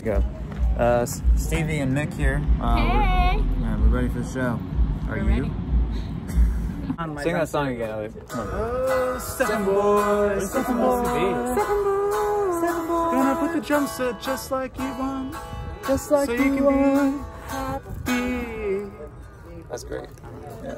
Go. Stevie and Nick here. Hey! We're ready for the show. Are you? Sing that song again, Elliot. Come on. Oh, second boy, second boy, second boy, second boy. Gonna put the drum set just like you want, just like so you can be happy. That's great. Yeah.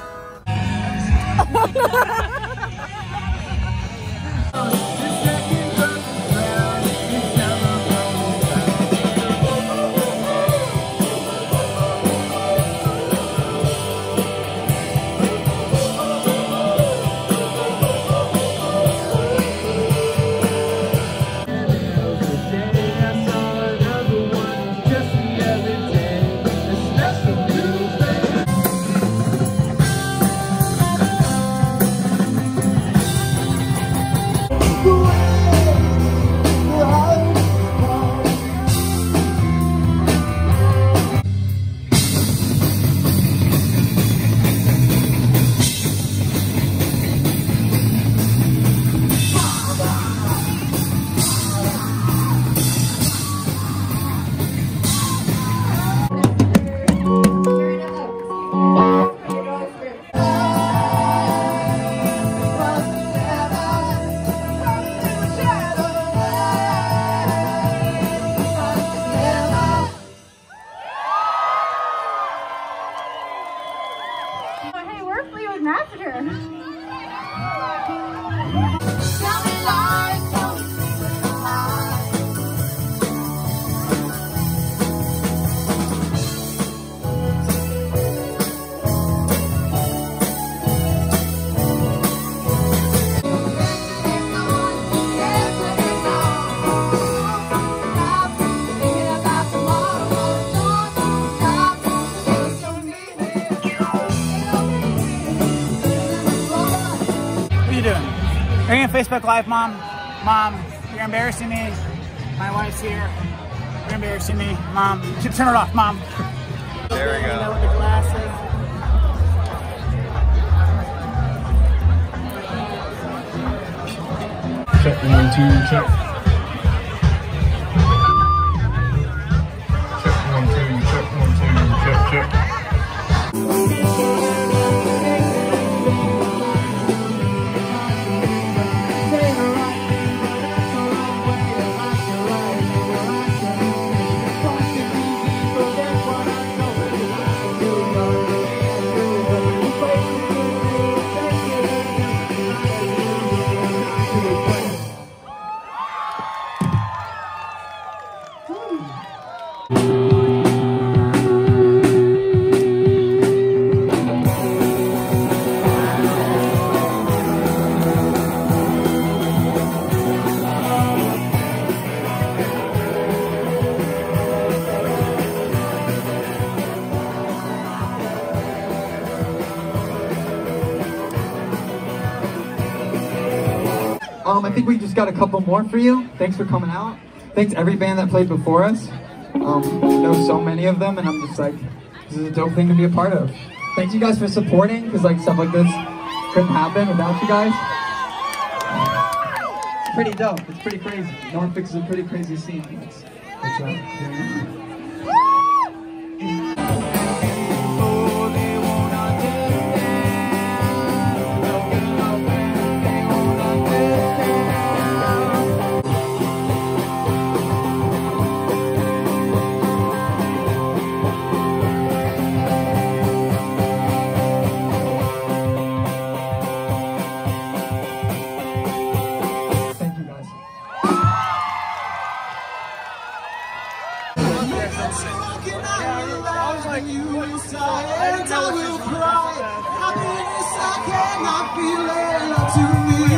Are you on Facebook Live, Mom? Mom, you're embarrassing me. My wife's here. You're embarrassing me. Mom, turn it off, Mom. There we go. With the glasses. Check 1, 2, check. Check 1, 2, check 1, 2, check, check. I think we just got a couple more for you. Thanks for coming out. Thanks every band that played before us. I know so many of them, and I'm just like, this is a dope thing to be a part of. Thanks you guys for supporting, because like stuff like this couldn't happen without you guys. It's pretty dope. It's pretty crazy. Norfolk is a pretty crazy scene. That's I will cry. Happiness I cannot feel it to me.